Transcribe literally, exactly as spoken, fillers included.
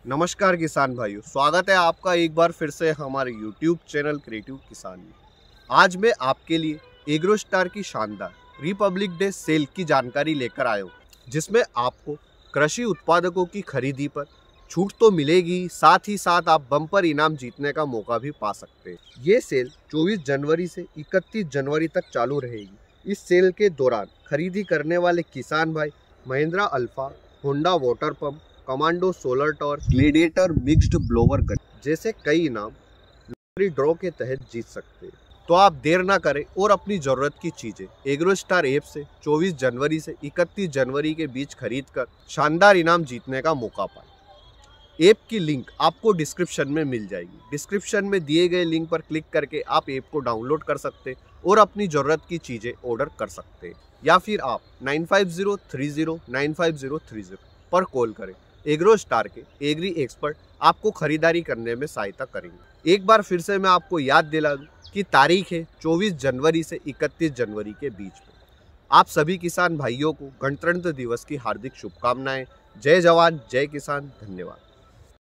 नमस्कार किसान भाइयों, स्वागत है आपका एक बार फिर से हमारे यूट्यूब चैनल क्रिएटिव किसान में। आज मैं आपके लिए एग्रो स्टार की शानदार रिपब्लिक डे सेल की जानकारी लेकर आया हूँ, जिसमें आपको कृषि उत्पादकों की खरीदी पर छूट तो मिलेगी, साथ ही साथ आप बम्पर इनाम जीतने का मौका भी पा सकते हैं। ये सेल चौबीस जनवरी से इकतीस जनवरी तक चालू रहेगी। इस सेल के दौरान खरीदी करने वाले किसान भाई Mahindra alpha, Honda water pump, commando solar torch, gladiator mixed blower gun जैसे कई इनाम लॉटरी ड्रॉ के तहत जीत सकते हैं। तो आप देर ना करें और अपनी ज़रूरत की चीज़ें एग्रो स्टार ऐप से चौबीस जनवरी से इकतीस जनवरी के बीच खरीद कर शानदार इनाम जीतने का मौका पाएं। ऐप की लिंक आपको डिस्क्रिप्शन में मिल जाएगी। डिस्क्रिप्शन में दिए गए लिंक पर क्लिक करके आप ऐप को डाउनलोड कर सकते हैं और अपनी ज़रूरत की चीज़ें ऑर्डर कर सकते हैं, या फिर आप nine five zero three zero nine five zero three zero पर कॉल करें। एग्रो स्टार के एग्री एक्सपर्ट आपको खरीदारी करने में सहायता करेंगे। एक बार फिर से मैं आपको याद दिला दूं कि तारीख है चौबीस जनवरी से इकतीस जनवरी के बीच में। आप सभी किसान भाइयों को गणतंत्र दिवस की हार्दिक शुभकामनाएं। जय जवान जय किसान, धन्यवाद।